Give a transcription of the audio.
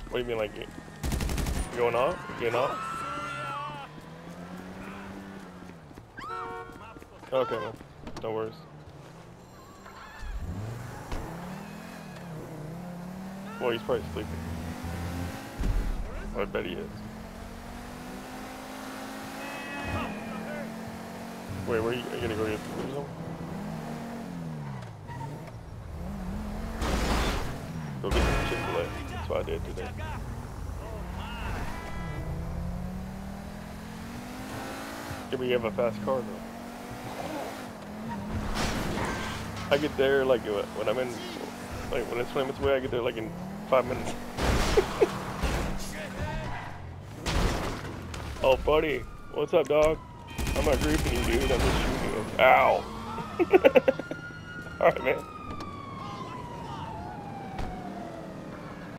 What do you mean, like, going off? Getting off? Okay, man. No worries. Well, he's probably sleeping. I bet he is. Wait, where are you gonna go get food or something? Go get some Chick-fil-A. That's what I did today. Yeah, but you have a fast car though. I get there like when I'm in, like when it's 20 minutes away, I get there like in 5 minutes. Oh, buddy, what's up, dog? I'm not griefing you, dude. I'm just shooting you. Ow. All right, man.